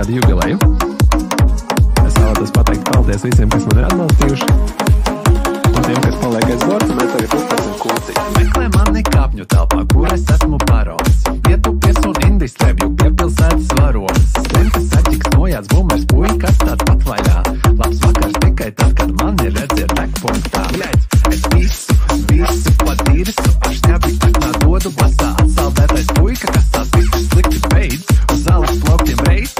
ar jubileju. Es vēlētos pateikt paldies visiem, kas man ir atbalstījuši. Un tiem, kas paliek aiz borta, mēs tagad uztasim kūciņu. Meklē mani kāpņu telpā, kur es esmu barons. Pietupies un indistrēbju pie pilsētas varonis. Slimtas saķiks nojāts bumers puikas tāds pat vaļā. Labs vakars tikai tad, kad mani redziet degpunktā. Es visu pat īrisu, ar šņabi aknā dodu basā. Atsaldētais puika, kas tās visu slikti beidz, uz zāles plauktiem reiz.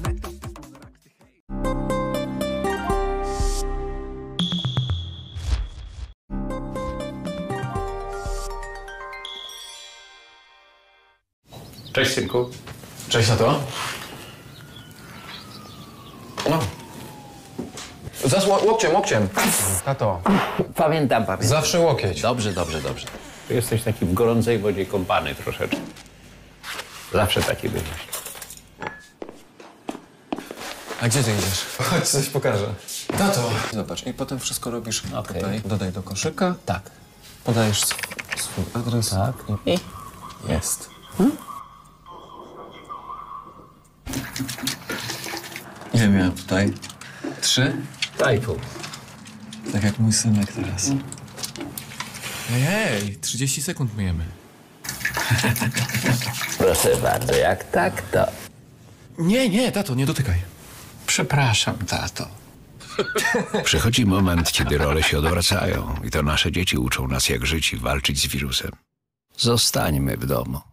Cześć, synku. Cześć, tato. No. Łokciem. Tato. Pamiętam. Zawsze łokieć. Dobrze. Ty jesteś taki w gorącej wodzie kąpany troszeczkę. Zawsze taki byłeś. A gdzie ty idziesz? Chodź, coś pokażę. Tato. Zobacz, i potem wszystko robisz tutaj. Dodaj do koszyka. Tak. Podajesz swój adres. Tak. I jest. Ile miałem tutaj? 3? Daj pół. Tak jak mój synek teraz. Hej, 30 sekund myjemy. Proszę bardzo, jak tak, to... Nie, tato, nie dotykaj. Przepraszam, tato. Przychodzi moment, kiedy role się odwracają i to nasze dzieci uczą nas, jak żyć i walczyć z wirusem. Zostańmy w domu.